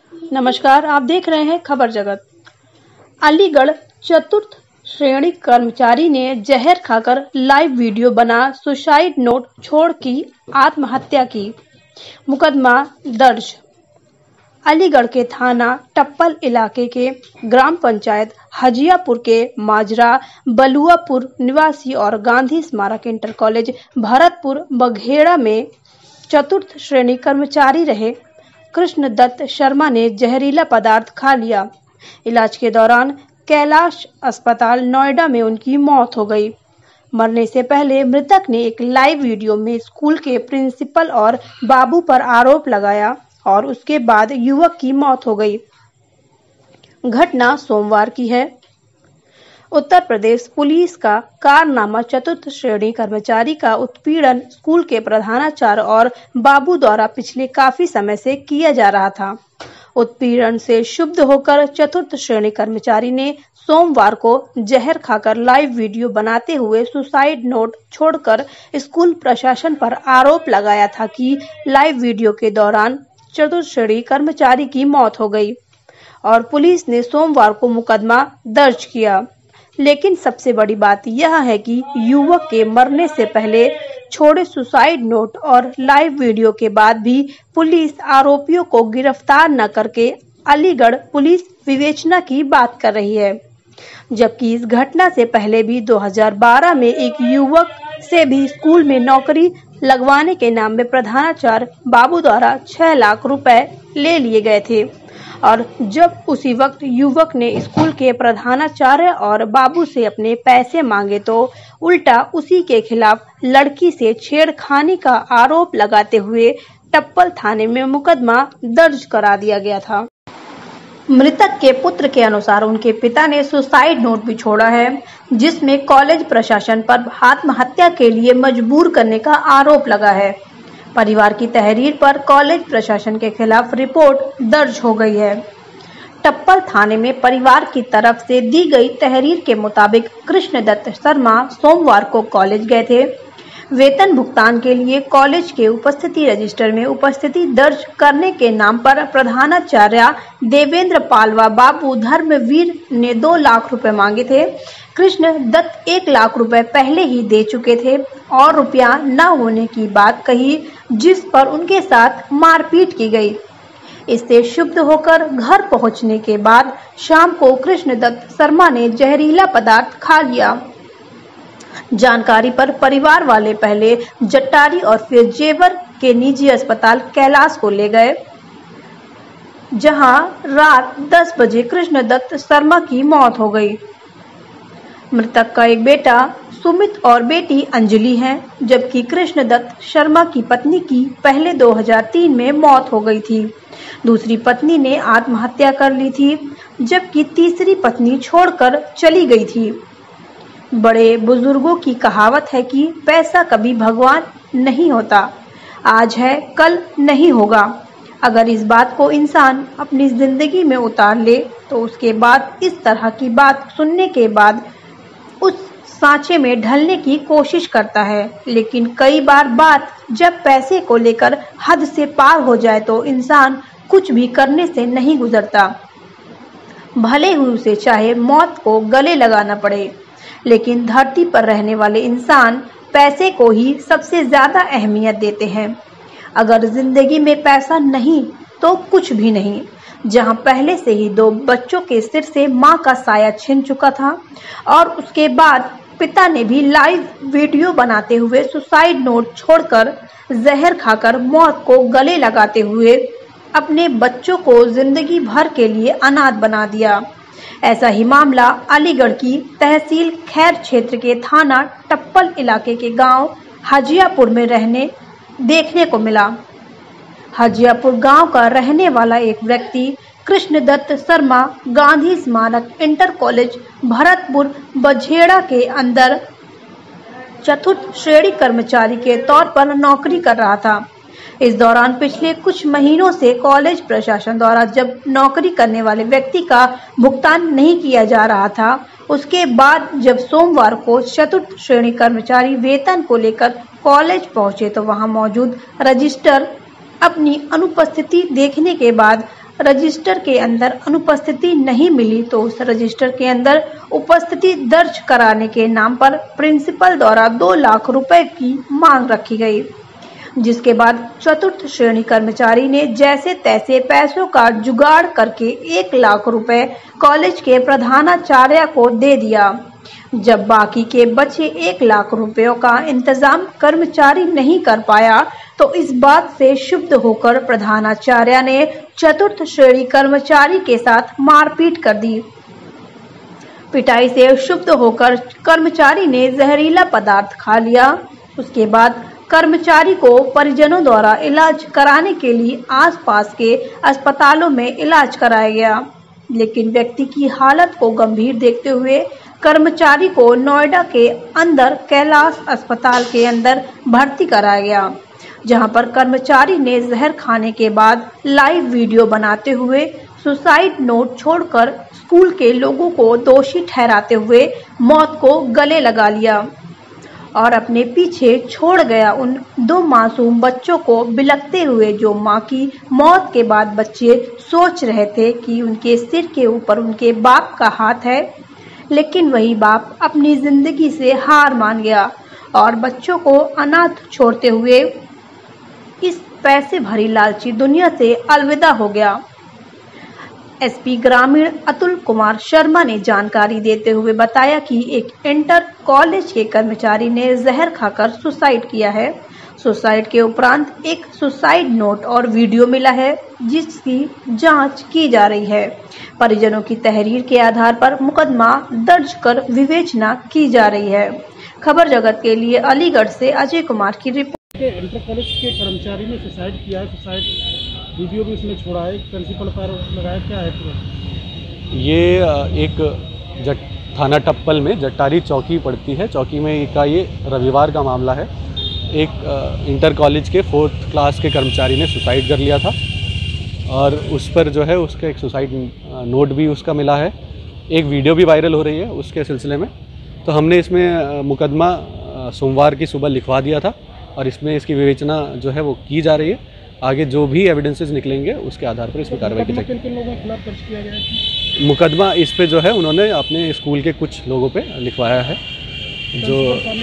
नमस्कार, आप देख रहे हैं खबर जगत। अलीगढ़ चतुर्थ श्रेणी कर्मचारी ने जहर खाकर लाइव वीडियो बना सुसाइड नोट छोड़ की आत्महत्या की। मुकदमा दर्ज। अलीगढ़ के थाना टप्पल इलाके के ग्राम पंचायत हजियापुर के माजरा बलुआपुर निवासी और गांधी स्मारक इंटर कॉलेज भरतपुर बघेड़ा में चतुर्थ श्रेणी कर्मचारी रहे कृष्ण दत्त शर्मा ने जहरीला पदार्थ खा लिया। इलाज के दौरान कैलाश अस्पताल नोएडा में उनकी मौत हो गई। मरने से पहले मृतक ने एक लाइव वीडियो में स्कूल के प्रिंसिपल और बाबू पर आरोप लगाया और उसके बाद युवक की मौत हो गई। घटना सोमवार की है। उत्तर प्रदेश पुलिस का कारनामा चतुर्थ श्रेणी कर्मचारी का उत्पीड़न स्कूल के प्रधानाचार्य और बाबू द्वारा पिछले काफी समय से किया जा रहा था। उत्पीड़न से क्षुब्ध होकर चतुर्थ श्रेणी कर्मचारी ने सोमवार को जहर खाकर लाइव वीडियो बनाते हुए सुसाइड नोट छोड़कर स्कूल प्रशासन पर आरोप लगाया था कि लाइव वीडियो के दौरान चतुर्थ श्रेणी कर्मचारी की मौत हो गई और पुलिस ने सोमवार को मुकदमा दर्ज किया। लेकिन सबसे बड़ी बात यह है कि युवक के मरने से पहले छोड़े सुसाइड नोट और लाइव वीडियो के बाद भी पुलिस आरोपियों को गिरफ्तार न करके अलीगढ़ पुलिस विवेचना की बात कर रही है। जबकि इस घटना से पहले भी 2012 में एक युवक से भी स्कूल में नौकरी लगवाने के नाम में प्रधानाचार्य बाबू द्वारा 6 लाख रुपए ले लिए गए थे और जब उसी वक्त युवक ने स्कूल के प्रधानाचार्य और बाबू से अपने पैसे मांगे तो उल्टा उसी के खिलाफ लड़की से छेड़खानी का आरोप लगाते हुए टप्पल थाने में मुकदमा दर्ज करा दिया गया था। मृतक के पुत्र के अनुसार उनके पिता ने सुसाइड नोट भी छोड़ा है, जिसमें कॉलेज प्रशासन पर आत्महत्या के लिए मजबूर करने का आरोप लगा है। परिवार की तहरीर पर कॉलेज प्रशासन के खिलाफ रिपोर्ट दर्ज हो गई है। टप्पल थाने में परिवार की तरफ से दी गई तहरीर के मुताबिक कृष्ण दत्त शर्मा सोमवार को कॉलेज गए थे। वेतन भुगतान के लिए कॉलेज के उपस्थिति रजिस्टर में उपस्थिति दर्ज करने के नाम पर प्रधानाचार्य देवेंद्र पालवा बाबू धर्मवीर ने 2 लाख रुपए मांगे थे। कृष्ण दत्त 1 लाख रुपए पहले ही दे चुके थे और रुपया न होने की बात कही, जिस पर उनके साथ मारपीट की गई। इससे क्षुब्ध होकर घर पहुंचने के बाद शाम को कृष्ण दत्त शर्मा ने जहरीला पदार्थ खा लिया। जानकारी पर परिवार वाले पहले जट्टारी और फिर जेवर के निजी अस्पताल कैलाश को ले गए, जहां रात 10 बजे कृष्ण दत्त शर्मा की मौत हो गई। मृतक का एक बेटा सुमित और बेटी अंजलि है, जबकि कृष्ण दत्त शर्मा की पत्नी की पहले 2003 में मौत हो गई थी। दूसरी पत्नी ने आत्महत्या कर ली थी, जबकि तीसरी पत्नी छोड़कर चली गई थी। बड़े बुजुर्गों की कहावत है कि पैसा कभी भगवान नहीं होता, आज है कल नहीं होगा। अगर इस बात को इंसान अपनी जिंदगी में उतार ले तो उसके बाद इस तरह की बात सुनने के बाद उस सांचे में ढलने की कोशिश करता है, लेकिन कई बार बात जब पैसे को लेकर हद से पार हो जाए तो इंसान कुछ भी करने से नहीं गुजरता, भले ही उसे चाहे मौत को गले लगाना पड़े। लेकिन धरती पर रहने वाले इंसान पैसे को ही सबसे ज्यादा अहमियत देते हैं। अगर जिंदगी में पैसा नहीं तो कुछ भी नहीं। जहां पहले से ही 2 बच्चों के सिर से मां का साया छिन चुका था और उसके बाद पिता ने भी लाइव वीडियो बनाते हुए सुसाइड नोट छोड़कर जहर खाकर मौत को गले लगाते हुए अपने बच्चों को जिंदगी भर के लिए अनाथ बना दिया। ऐसा ही मामला अलीगढ़ की तहसील खैर क्षेत्र के थाना टप्पल इलाके के गांव हजियापुर में देखने को मिला। हजियापुर गांव का रहने वाला एक व्यक्ति कृष्ण दत्त शर्मा गांधी स्मारक इंटर कॉलेज भरतपुर बघेड़ा के अंदर चतुर्थ श्रेणी कर्मचारी के तौर पर नौकरी कर रहा था। इस दौरान पिछले कुछ महीनों से कॉलेज प्रशासन द्वारा जब नौकरी करने वाले व्यक्ति का भुगतान नहीं किया जा रहा था, उसके बाद जब सोमवार को चतुर्थ श्रेणी कर्मचारी वेतन को लेकर कॉलेज पहुंचे तो वहां मौजूद रजिस्टर अपनी अनुपस्थिति देखने के बाद रजिस्टर के अंदर अनुपस्थिति नहीं मिली तो उस रजिस्टर के अंदर उपस्थिति दर्ज कराने के नाम पर प्रिंसिपल द्वारा 2 लाख रुपए की मांग रखी गई, जिसके बाद चतुर्थ श्रेणी कर्मचारी ने जैसे तैसे पैसों का जुगाड़ करके 1 लाख रुपए कॉलेज के प्रधानाचार्य को दे दिया। जब बाकी के बचे 1 लाख रुपयों का इंतजाम कर्मचारी नहीं कर पाया तो इस बात से क्षुब्ध होकर प्रधानाचार्य ने चतुर्थ श्रेणी कर्मचारी के साथ मारपीट कर दी। पिटाई से क्षुब्ध होकर कर्मचारी ने जहरीला पदार्थ खा लिया। उसके बाद कर्मचारी को परिजनों द्वारा इलाज कराने के लिए आसपास के अस्पतालों में इलाज कराया गया, लेकिन व्यक्ति की हालत को गंभीर देखते हुए कर्मचारी को नोएडा के अंदर कैलाश अस्पताल के अंदर भर्ती कराया गया, जहां पर कर्मचारी ने जहर खाने के बाद लाइव वीडियो बनाते हुए सुसाइड नोट छोड़कर स्कूल के लोगों को दोषी ठहराते हुए मौत को गले लगा लिया और अपने पीछे छोड़ गया उन 2 मासूम बच्चों को बिलखते हुए, जो मां की मौत के बाद बच्चे सोच रहे थे कि उनके सिर के ऊपर उनके बाप का हाथ है, लेकिन वही बाप अपनी जिंदगी से हार मान गया और बच्चों को अनाथ छोड़ते हुए इस पैसे भरी लालची दुनिया से अलविदा हो गया। एसपी ग्रामीण अतुल कुमार शर्मा ने जानकारी देते हुए बताया कि एक इंटर कॉलेज के कर्मचारी ने जहर खाकर सुसाइड किया है। सुसाइड के उपरांत एक सुसाइड नोट और वीडियो मिला है, जिसकी जांच की जा रही है। परिजनों की तहरीर के आधार पर मुकदमा दर्ज कर विवेचना की जा रही है। खबर जगत के लिए अलीगढ़ से अजय कुमार की रिपोर्ट। इंटर कॉलेज के कर्मचारी ने सुसाइड किया है, सुसाइड वीडियो भी उसने छोड़ा है, प्रिंसिपल पर लगाया, क्या है पूरा? ये एक थाना टप्पल में जट्टारी चौकी पड़ती है, चौकी में का ये रविवार का मामला है। एक इंटर कॉलेज के 4th क्लास के कर्मचारी ने सुसाइड कर लिया था और उस पर जो है उसका एक सुसाइड नोट भी उसका मिला है। एक वीडियो भी वायरल हो रही है उसके सिलसिले में। तो हमने इसमें मुकदमा सोमवार की सुबह लिखवा दिया था और इसमें इसकी विवेचना जो है वो की जा रही है। आगे जो भी एविडेंसेस निकलेंगे उसके आधार पर इस पर कार्रवाई की जाएगी। किन लोगों के खिलाफ दर्ज किया गया है? मुकदमा इस पे जो है उन्होंने अपने स्कूल के कुछ लोगों पे लिखवाया है, जो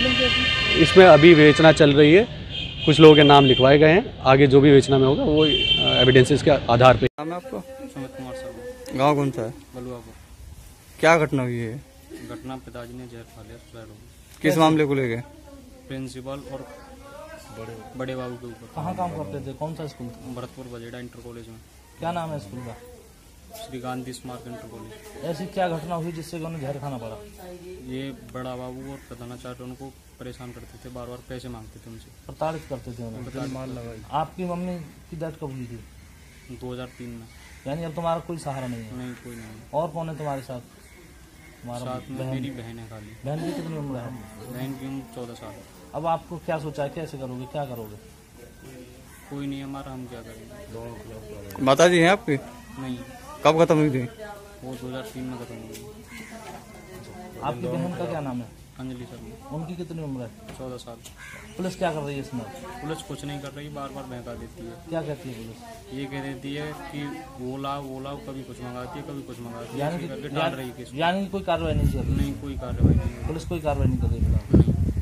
इसमें अभी विवेचना चल रही है। कुछ लोगों के नाम लिखवाए गए हैं, आगे जो भी विवेचना में होगा वो एविडेंसेस के आधार पे। नाम है आपको? सुमित कुमार शर्मा। गाँव कौन सा है? बलुआपुर। क्या घटना हुई है? घटना पिताजी ने जहर खा लिया, सुसाइड हो गई। किस मामले को लेके? प्रिंसिपल और बड़े बाबू के ऊपर। कहाँ काम करते थे? कौन सा school? Bharatpur Bajeda inter college में। क्या नाम है स्कूल का? श्री गांधी स्मारक इंटर कॉलेज। ऐसी क्या घटना हुई जिससे उन्हें जहर खाना पड़ा? ये बड़ा बाबू और प्रधानाचार्य उनको परेशान करते थे, बार बार पैसे मांगते थे उनसे, प्रताड़ित करते थे उन्हें। माल लगाई। आपकी मम्मी की डेथ कब हुई थी? 2003 में। यानी अब तुम्हारा कोई सहारा नहीं है? नहीं, कोई नहीं। और कौन है तुम्हारे साथ? साथ में मेरी बहन है खाली। बहन की कितनी उम्र है? बहन की उम्र 14 साल है। अब आपको क्या सोचा है, कैसे करोगे, क्या करोगे? कोई नहीं हमारा, हम क्या करेंगे? माता जी हैं आपकी? नहीं, कब खत्म हुई थी? वो 2003 में खत्म हो गई। आपकी बहन का क्या नाम है? अंजलि शर्मा। उनकी कितनी उम्र है? 14 साल। पुलिस क्या कर रही है इसमें? पुलिस कुछ नहीं कर रही, बार बार बहका देती है। क्या कहती है पुलिस? ये कह देती है कि वो लाओ, कभी कुछ मंगाती है, कभी कुछ मंगाती है, यानी ऐसे करके डाल रही है केस। यानी कोई कार्रवाई नहीं चल रही? नहीं, कोई कार्रवाई नहीं। पुलिस कोई कार्रवाई नहीं कर रही?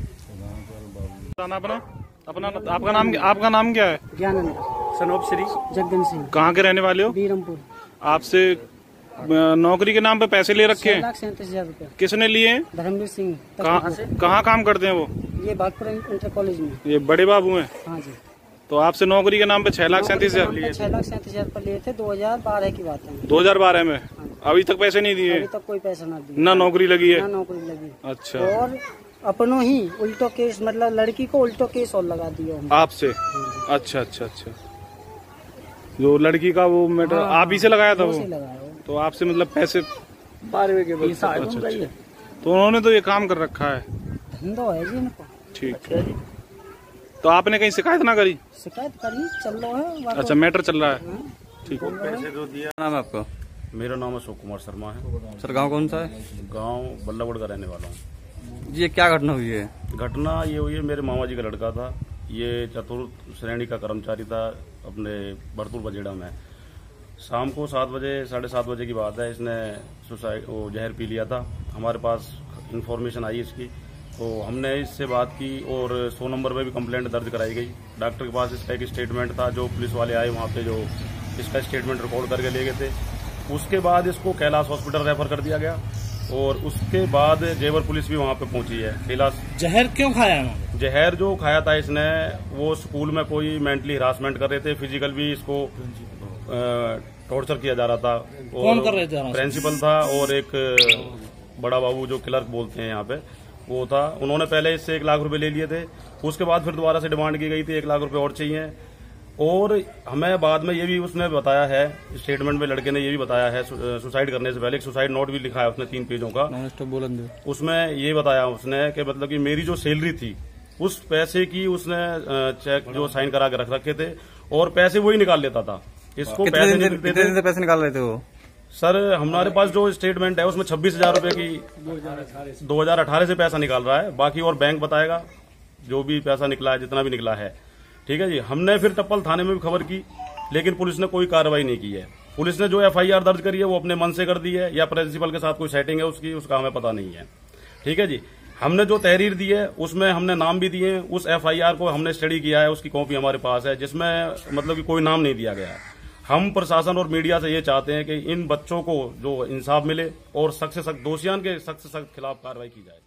आपका नाम क्या है? ज्ञानंद। सनोप श्री जगदन सिंह। कहाँ के रहने वाले हो? बीरमपुर। आपसे नौकरी के नाम पे पैसे ले रखे हैं? 6,37,000 रुपए। किसने लिए हैं? धर्मवीर सिंह। कहाँ काम करते हैं वो? ये भागपुर इंटर कॉलेज में। ये बड़े बाबू हैं? हाँ जी। तो आपसे नौकरी के नाम पे 6,37,000 लिए? 6,37,000 पर लिए थे। 2012 की बात है। 2012 में? अभी तक पैसे नहीं दिए? अभी तक कोई पैसा ना दिया। ना नौकरी लगी है? ना नौकरी लगी। अच्छा। और अपनों ही उल्टो केस, मतलब लड़की को उल्टो केस और लगा दिया आपसे? अच्छा अच्छा अच्छा। जो लड़की का वो मैटर आप ही से लगाया था? वो तो आपसे मतलब पैसे 12वीं के बाद? अच्छा। तो उन्होंने तो ये काम कर रखा है, धंधो है जी इनको। ठीक है। तो आपने कहीं शिकायत ना करी? शिकायत करी, चल रहा है। अच्छा, मैटर चल रहा है। ठीक है। पैसे दो दिया। नाम है आपका? मेरा नाम अशोक कुमार शर्मा है। सर गाँव कौन सा है? गांव बल्लागढ़ का रहने वाला हूँ। ये क्या घटना हुई है? घटना ये हुई है, मेरे मामा जी का लड़का था। ये चतुर्थ श्रेणी का कर्मचारी था अपने भरतपुर बजेड़ा में। शाम को 7 बजे 7:30 बजे की बात है। इसने वो जहर पी लिया था। हमारे पास इंफॉर्मेशन आई इसकी, तो हमने इससे बात की और 100 नंबर पे भी कंप्लेंट दर्ज कराई गई। डॉक्टर के पास इसका एक स्टेटमेंट था, जो पुलिस वाले आए वहाँ पे जो इसका स्टेटमेंट रिकॉर्ड करके ले गए थे। उसके बाद इसको कैलाश हॉस्पिटल रेफर कर दिया गया और उसके बाद जेवर पुलिस भी वहाँ पे पहुंची है। कैलाश जहर क्यों खाया है? जहर जो खाया था इसने, वो स्कूल में कोई मेंटली हरासमेंट कर रहे थे, फिजिकल भी इसको टॉर्चर किया जा रहा था। कौन कर रहे थे? प्रिंसिपल था और एक बड़ा बाबू जो क्लर्क बोलते हैं यहाँ पे, वो था। उन्होंने पहले इससे 1 लाख रुपए ले लिए थे। उसके बाद फिर दोबारा से डिमांड की गई थी 1 लाख रुपए और चाहिए। और हमें बाद में ये भी उसने बताया है, स्टेटमेंट में लड़के ने ये भी बताया है, सुसाइड करने से पहले एक सुसाइड नोट भी लिखा है उसने 3 पेजों का। उसमें ये बताया उसने कि मतलब कि मेरी जो सैलरी थी उस पैसे की उसने चेक जो साइन करा के रख रखे थे और पैसे वही निकाल लेता था। इसको कितने दिन से पैसे निकाल रहे थे वो? सर हमारे पास जो स्टेटमेंट है उसमें 26,000 रुपए की 2018 से पैसा निकाल रहा है। बाकी और बैंक बताएगा जो भी पैसा निकला है, जितना भी निकला है। ठीक है जी। हमने फिर टप्पल थाने में भी खबर की, लेकिन पुलिस ने कोई कार्रवाई नहीं की है। पुलिस ने जो FIR दर्ज करी है वो अपने मन से कर दी है, या प्रिंसिपल के साथ कोई सेटिंग है उसका हमें पता नहीं है। ठीक है जी। हमने जो तहरीर दी है उसमें हमने नाम भी दिए। उस FIR को हमने स्टडी किया है, उसकी कॉपी हमारे पास है, जिसमें मतलब कि कोई नाम नहीं दिया गया है। हम प्रशासन और मीडिया से ये चाहते हैं कि इन बच्चों को जो इंसाफ मिले और सख्त से सख्त दोषियों के सख्त से सख्त खिलाफ कार्रवाई की जाए।